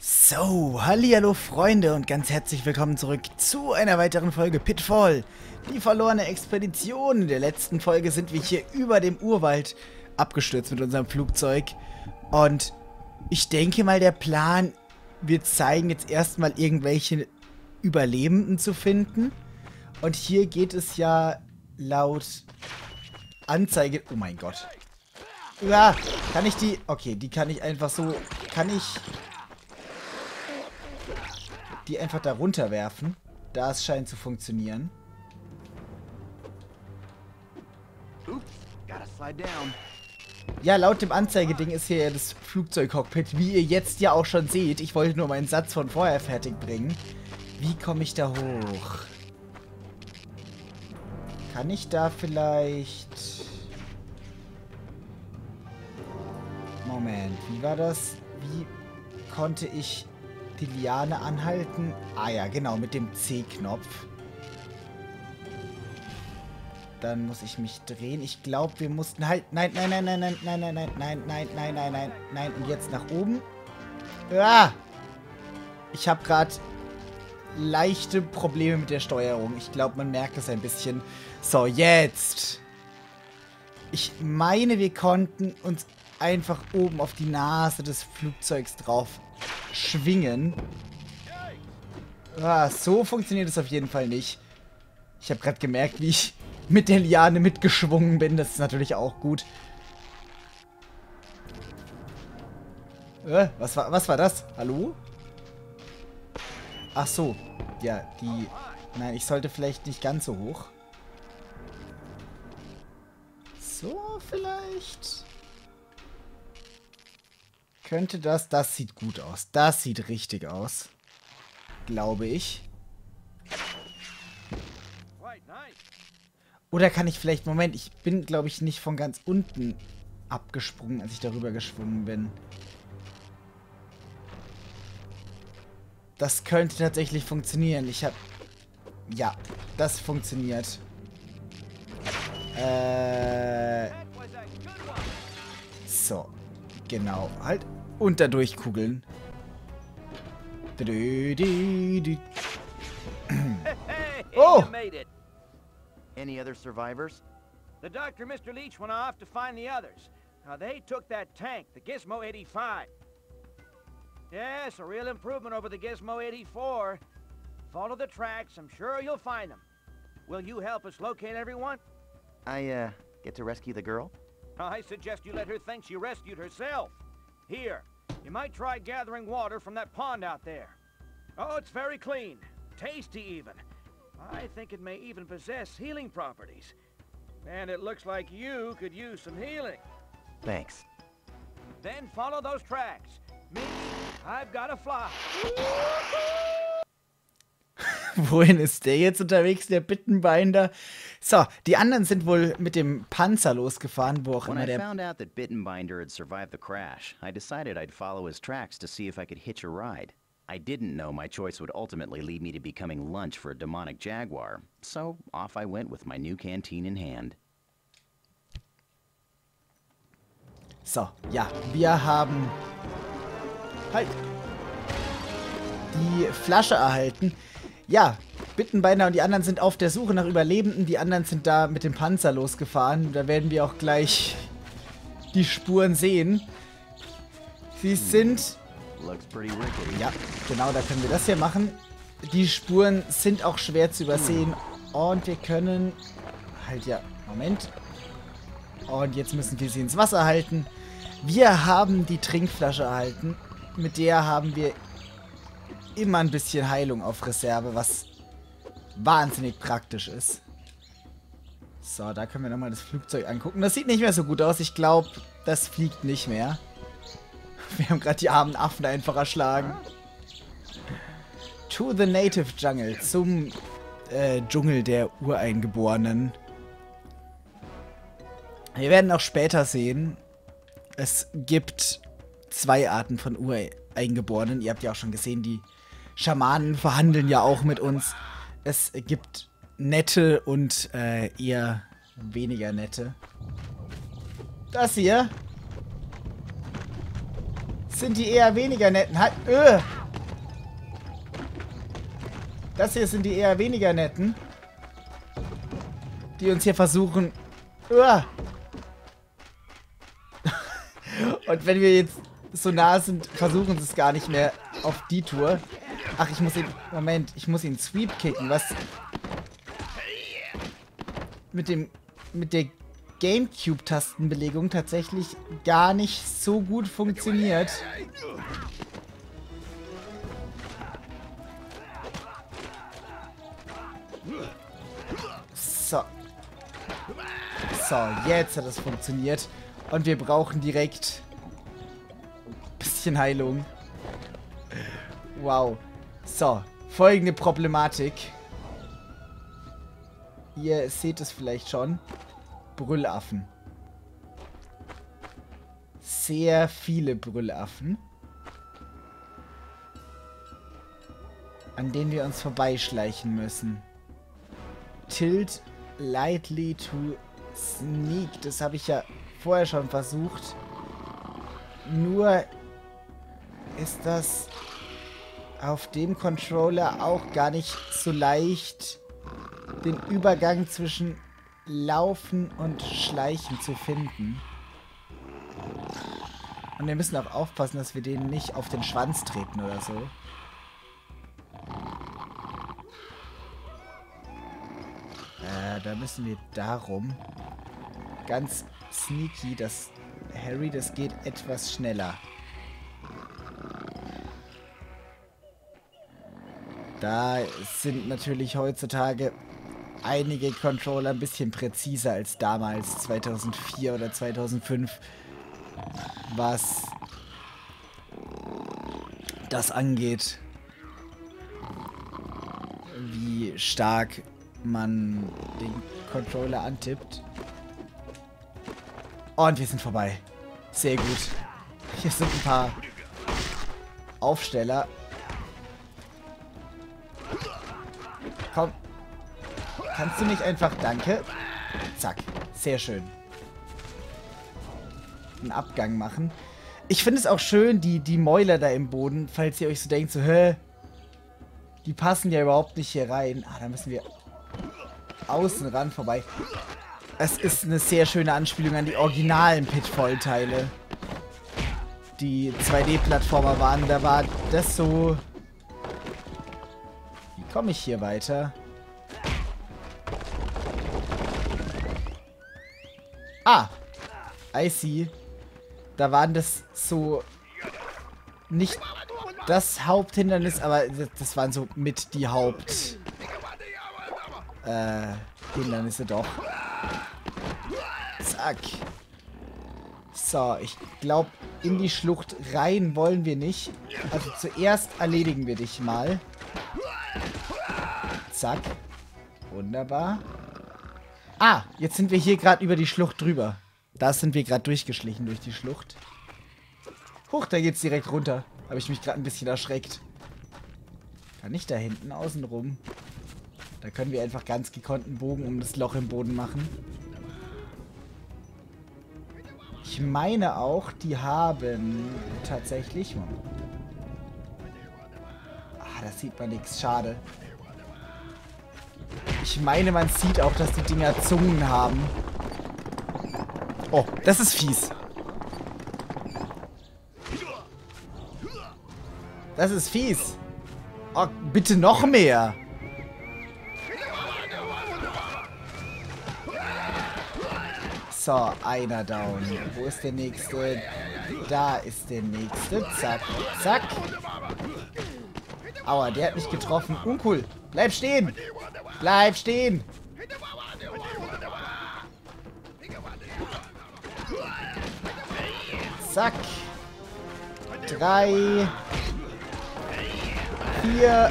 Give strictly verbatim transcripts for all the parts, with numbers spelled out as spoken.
So, hallihallo Freunde und ganz herzlich willkommen zurück zu einer weiteren Folge Pitfall, die verlorene Expedition. In der letzten Folge sind wir hier über dem Urwald abgestürzt mit unserem Flugzeug und ich denke mal, der Plan wird zeigen, jetzt erstmal irgendwelche Überlebenden zu finden. Und hier geht es ja laut Anzeige... Oh mein Gott. Ja, kann ich die... Okay, die kann ich einfach so... Kann ich... die einfach da runterwerfen. Das scheint zu funktionieren. Ja, laut dem Anzeigeding ist hier ja das Flugzeugcockpit, wie ihr jetzt ja auch schon seht. Ich wollte nur meinen Satz von vorher fertig bringen. Wie komme ich da hoch? Kann ich da vielleicht... Moment, wie war das? Wie konnte ich... die Liane anhalten? Ah ja, genau, mit dem C-Knopf. Dann muss ich mich drehen. Ich glaube, wir mussten halt... Nein, nein, nein, nein, nein, nein, nein, nein, nein, nein, nein, nein, nein, nein. Und jetzt nach oben. Ah! Ich habe gerade leichte Probleme mit der Steuerung. Ich glaube, man merkt es ein bisschen. So, jetzt. Ich meine, wir konnten uns einfach oben auf die Nase des Flugzeugs drauf schwingen. Ah, so funktioniert es auf jeden Fall nicht. Ich habe gerade gemerkt, wie ich mit der Liane mitgeschwungen bin. Das ist natürlich auch gut. Äh, was war, was war das? Hallo? Ach so. Ja, die... Nein, ich sollte vielleicht nicht ganz so hoch. So, vielleicht... Könnte das... Das sieht gut aus. Das sieht richtig aus. Glaube ich. Oder kann ich vielleicht... Moment, ich bin, glaube ich, nicht von ganz unten abgesprungen, als ich darüber geschwungen bin. Das könnte tatsächlich funktionieren. Ich habe... Ja, das funktioniert. Äh... So. Genau. Halt. Und da durchkugeln. Oh! Any other survivors? The doctor, Mister Leach, went off to find the others. Now, they took that tank, the Gizmo eighty-five. Yes, a real improvement over the Gizmo eighty-four. Follow the tracks, I'm sure you'll find them. Will you help us locate everyone? I, uh, get to rescue the girl? I suggest you let her think she rescued herself. Here, you might try gathering water from that pond out there. Oh, it's very clean. Tasty, even. I think it may even possess healing properties. And it looks like you could use some healing. Thanks. Then follow those tracks. Me, I've got to fly. Wohin ist der jetzt unterwegs, der Bittenbinder? So, die anderen sind wohl mit dem Panzer losgefahren, wo auch When immer I der... found out that Bittenbinder had survived the crash, I decided I'd follow his tracks to see if I could hitch a ride. I didn't know my choice would ultimately lead me to becoming lunch for a demonic jaguar, so off I went with my new canteen in hand. So, ja, wir haben halt die Flasche erhalten. Ja, Bittenbinder und die anderen sind auf der Suche nach Überlebenden. Die anderen sind da mit dem Panzer losgefahren. Da werden wir auch gleich die Spuren sehen. Sie sind... Ja, genau, da können wir das hier machen. Die Spuren sind auch schwer zu übersehen. Und wir können... Halt, ja, Moment. Und jetzt müssen wir sie ins Wasser halten. Wir haben die Trinkflasche erhalten. Mit der haben wir immer ein bisschen Heilung auf Reserve, was wahnsinnig praktisch ist. So, da können wir nochmal das Flugzeug angucken. Das sieht nicht mehr so gut aus. Ich glaube, das fliegt nicht mehr. Wir haben gerade die armen Affen einfach erschlagen. To the Native Jungle. Zum äh, Dschungel der Ureingeborenen. Wir werden auch später sehen, es gibt zwei Arten von Ureingeborenen. Ihr habt ja auch schon gesehen, die Schamanen verhandeln ja auch mit uns. Es gibt nette und äh, eher weniger nette. Das hier sind die eher weniger netten. Halt, öh. Das hier sind die eher weniger netten. Die uns hier versuchen... Öh. Und wenn wir jetzt so nah sind, versuchen sie es gar nicht mehr auf die Tour. Ach, ich muss ihn... Moment, ich muss ihn Sweep kicken, was... Mit dem... Mit der Gamecube-Tastenbelegung tatsächlich gar nicht so gut funktioniert. So. So, jetzt hat es funktioniert. Und wir brauchen direkt ein bisschen Heilung. Wow. So, folgende Problematik. Ihr seht es vielleicht schon. Brüllaffen. Sehr viele Brüllaffen. An denen wir uns vorbeischleichen müssen. Tilt lightly to sneak. Das habe ich ja vorher schon versucht. Nur ist das auf dem Controller auch gar nicht so leicht, den Übergang zwischen Laufen und Schleichen zu finden. Und wir müssen auch aufpassen, dass wir denen nicht auf den Schwanz treten oder so. Äh, da müssen wir darum. Ganz sneaky, dass Harry, das geht etwas schneller. Da sind natürlich heutzutage einige Controller ein bisschen präziser als damals, zweitausendvier oder zweitausendfünf, was das angeht, wie stark man den Controller antippt. Und wir sind vorbei. Sehr gut. Hier sind ein paar Aufsteller. Komm. Kannst du nicht einfach... Danke. Zack. Sehr schön. Einen Abgang machen. Ich finde es auch schön, die, die Mäuler da im Boden, falls ihr euch so denkt, so, hä? Die passen ja überhaupt nicht hier rein. Ah, da müssen wir außen ran vorbei. Es ist eine sehr schöne Anspielung an die originalen Pitfall-Teile. Die zwei D-Plattformer waren. Da war das so... Wie komme ich hier weiter? Ah! I see. Da waren das so... Nicht das Haupthindernis, aber das waren so mit die Haupt... Äh... Hindernisse doch. Zack. So, ich glaube, in die Schlucht rein wollen wir nicht. Also zuerst erledigen wir dich mal. Zack. Wunderbar. Ah, jetzt sind wir hier gerade über die Schlucht drüber. Da sind wir gerade durchgeschlichen durch die Schlucht. Huch, da geht's direkt runter. Habe ich mich gerade ein bisschen erschreckt. Kann ich da hinten außen rum? Da können wir einfach ganz gekonnten Bogen um das Loch im Boden machen. Ich meine auch, die haben tatsächlich... Ah, da sieht man nichts. Schade. Ich meine, man sieht auch, dass die Dinger Zungen haben. Oh, das ist fies. Das ist fies. Oh, bitte noch mehr. So, einer down. Wo ist der nächste? Da ist der nächste. Zack, zack. Aua, der hat mich getroffen. Uncool. Bleib stehen. Bleib stehen. Zack. Drei. Vier.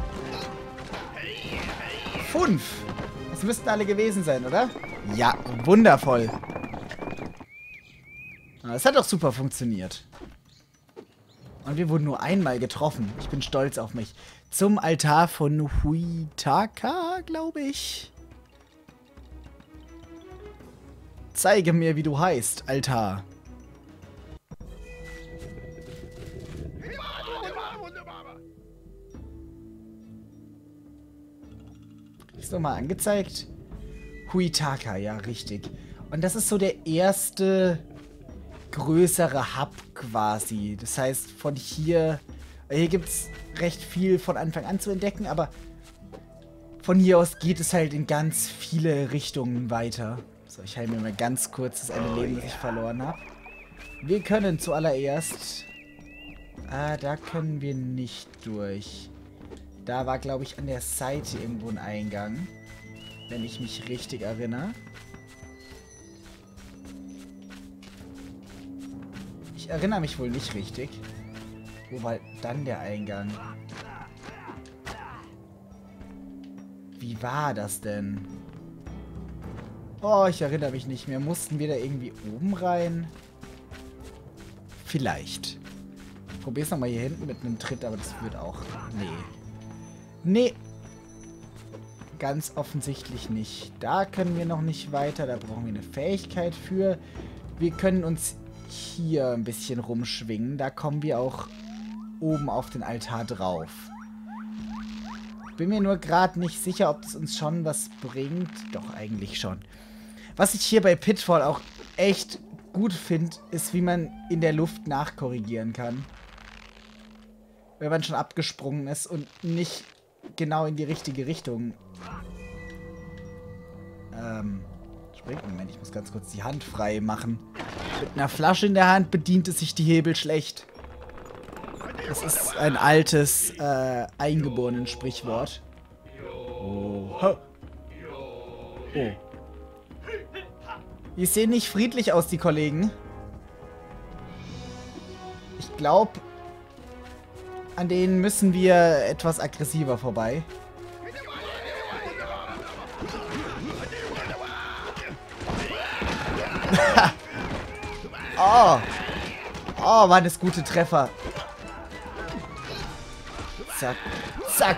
Fünf. Das müssten alle gewesen sein, oder? Ja, wundervoll. Das hat doch super funktioniert. Und wir wurden nur einmal getroffen. Ich bin stolz auf mich. Zum Altar von Huitaka, glaube ich. Zeige mir, wie du heißt, Altar. Ist nochmal angezeigt? Huitaka, ja, richtig. Und das ist so der erste größere Hub quasi. Das heißt, von hier... Hier gibt es recht viel von Anfang an zu entdecken, aber von hier aus geht es halt in ganz viele Richtungen weiter. So, ich heile mir mal ganz kurz das eine Leben, das ich verloren habe. Wir können zuallererst... Ah, da können wir nicht durch. Da war, glaube ich, an der Seite irgendwo ein Eingang. Wenn ich mich richtig erinnere. Ich erinnere mich wohl nicht richtig. Wo war dann der Eingang? Wie war das denn? Oh, ich erinnere mich nicht mehr. Mussten wir da irgendwie oben rein? Vielleicht. Ich probiere es nochmal hier hinten mit einem Tritt, aber das wird auch... Nee. Nee. Ganz offensichtlich nicht. Da können wir noch nicht weiter. Da brauchen wir eine Fähigkeit für. Wir können uns hier ein bisschen rumschwingen. Da kommen wir auch oben auf den Altar drauf. Bin mir nur gerade nicht sicher, ob es uns schon was bringt. Doch, eigentlich schon. Was ich hier bei Pitfall auch echt gut finde, ist, wie man in der Luft nachkorrigieren kann. Wenn man schon abgesprungen ist und nicht genau in die richtige Richtung. Ähm, springt. Moment, ich muss ganz kurz die Hand frei machen. Mit einer Flasche in der Hand bedient es sich die Hebel schlecht. Das ist ein altes, äh, eingeborenen Sprichwort. Oh. Oh. Die sehen nicht friedlich aus, die Kollegen. Ich glaube, an denen müssen wir etwas aggressiver vorbei. Oh. Oh, waren das gute Treffer. Zack. Zack.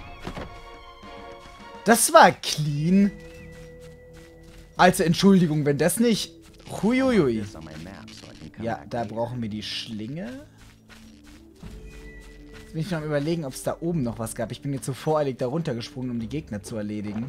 Das war clean. Also, Entschuldigung, wenn das nicht... Huiuiui. Ja, da brauchen wir die Schlinge. Jetzt bin ich noch am Überlegen, ob es da oben noch was gab. Ich bin jetzt so voreilig da runtergesprungen, um die Gegner zu erledigen.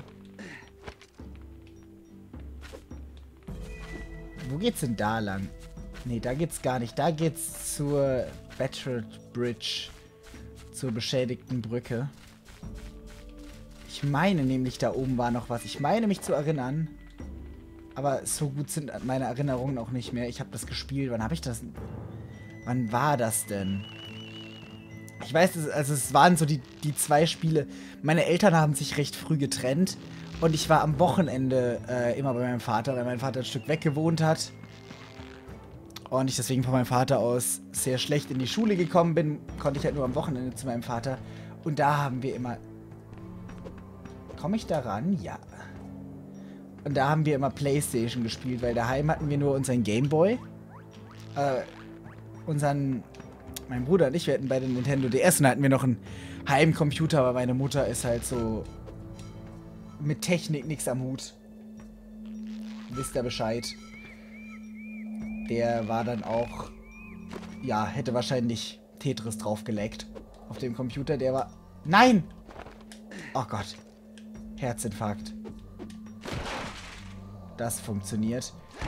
Wo geht's denn da lang? Nee, da geht's gar nicht. Da geht's zur Battered Bridge. Zur beschädigten Brücke. Ich meine nämlich, da oben war noch was. Ich meine mich zu erinnern. Aber so gut sind meine Erinnerungen auch nicht mehr. Ich habe das gespielt. Wann habe ich das... Wann war das denn? Ich weiß, es, also es waren so die, die zwei Spiele. Meine Eltern haben sich recht früh getrennt. Und ich war am Wochenende äh, immer bei meinem Vater, weil mein Vater ein Stück weg gewohnt hat. Und ich deswegen von meinem Vater aus sehr schlecht in die Schule gekommen bin, konnte ich halt nur am Wochenende zu meinem Vater. Und da haben wir immer... Komme ich da ran? Ja. Und da haben wir immer PlayStation gespielt, weil daheim hatten wir nur unseren Gameboy. Äh, unseren... Mein Bruder und ich, wir hatten bei den Nintendo D S und da hatten wir noch einen Heimcomputer, aber meine Mutter ist halt so... mit Technik nichts am Hut. Wisst ihr Bescheid. Der war dann auch... Ja, hätte wahrscheinlich Tetris draufgeleckt. Auf dem Computer, der war... Nein! Oh Gott. Herzinfarkt. Das funktioniert.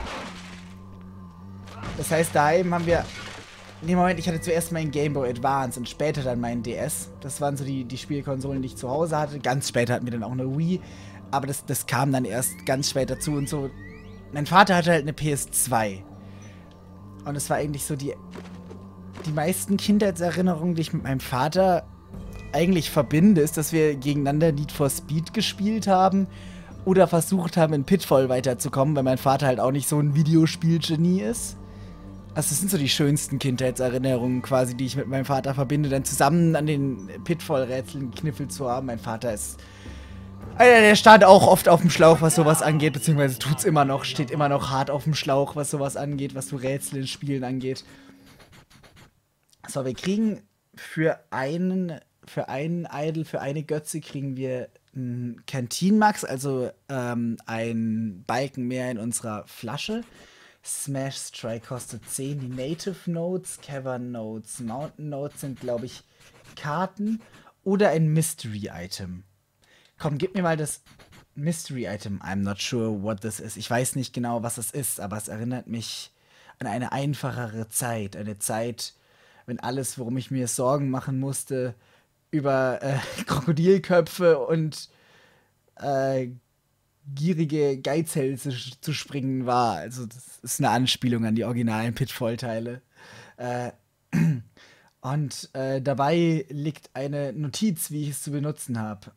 Das heißt, daheim haben wir... Nee, Moment, ich hatte zuerst meinen Game Boy Advance und später dann meinen D S. Das waren so die, die Spielkonsolen, die ich zu Hause hatte. Ganz später hatten wir dann auch eine Wii. Aber das, das kam dann erst ganz später zu und so. Mein Vater hatte halt eine P S zwei. Und es war eigentlich so die... Die meisten Kindheitserinnerungen, die ich mit meinem Vater eigentlich verbinde, ist, dass wir gegeneinander Need for Speed gespielt haben oder versucht haben, in Pitfall weiterzukommen, weil mein Vater halt auch nicht so ein Videospielgenie ist. Also das sind so die schönsten Kindheitserinnerungen quasi, die ich mit meinem Vater verbinde, dann zusammen an den Pitfall-Rätseln gekniffelt zu haben. Mein Vater ist einer, der stand auch oft auf dem Schlauch, was sowas angeht, beziehungsweise tut's immer noch, steht immer noch hart auf dem Schlauch, was sowas angeht, was so Rätsel in Spielen angeht. So, wir kriegen für einen, für einen Idol, für eine Götze kriegen wir einen Canteen Max, also ähm, ein Balken mehr in unserer Flasche. Smash Strike kostet zehn. Die Native Notes, Cavern Notes, Mountain Notes sind, glaube ich, Karten oder ein Mystery Item. Komm, gib mir mal das Mystery Item. I'm not sure what this is. Ich weiß nicht genau, was es ist, aber es erinnert mich an eine einfachere Zeit. Eine Zeit, wenn alles, worum ich mir Sorgen machen musste, über äh, Krokodilköpfe und äh, gierige Geizhälse zu springen war. Also das ist eine Anspielung an die originalen Pitfall-Teile. Äh, und äh, dabei liegt eine Notiz, wie ich es zu benutzen habe.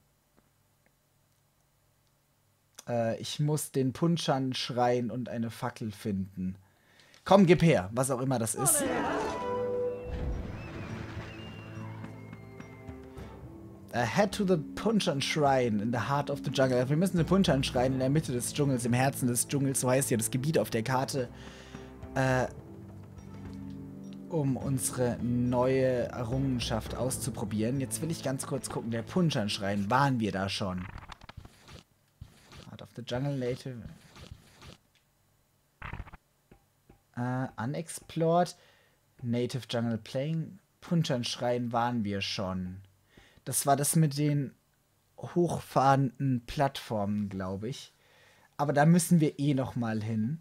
Äh, ich muss den Punschan schreien und eine Fackel finden. Komm, gib her, was auch immer das ist. Uh, head to the Punschan Shrine in the heart of the jungle. Wir müssen den Punschan Shrine in der Mitte des Dschungels, im Herzen des Dschungels, so heißt ja das Gebiet auf der Karte, äh, um unsere neue Errungenschaft auszuprobieren. Jetzt will ich ganz kurz gucken, der Punschan Shrine, waren wir da schon? Heart of the Jungle, Native. Uh, unexplored, Native Jungle Playing, Punschan Shrine waren wir schon. Das war das mit den hochfahrenden Plattformen, glaube ich. Aber da müssen wir eh noch mal hin.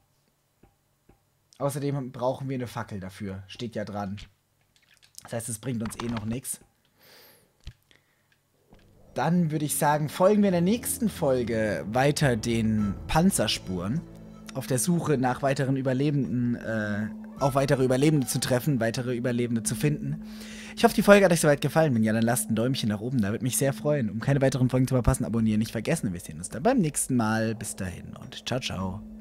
Außerdem brauchen wir eine Fackel dafür. Steht ja dran. Das heißt, es bringt uns eh noch nichts. Dann würde ich sagen, folgen wir in der nächsten Folge weiter den Panzerspuren. Auf der Suche nach weiteren Überlebenden, äh, auch weitere Überlebende zu treffen, weitere Überlebende zu finden. Ich hoffe, die Folge hat euch soweit gefallen. Wenn ja, dann lasst ein Däumchen nach oben. Da würde mich sehr freuen. Um keine weiteren Folgen zu verpassen, abonnieren, nicht vergessen. Wir sehen uns dann beim nächsten Mal. Bis dahin und ciao, ciao.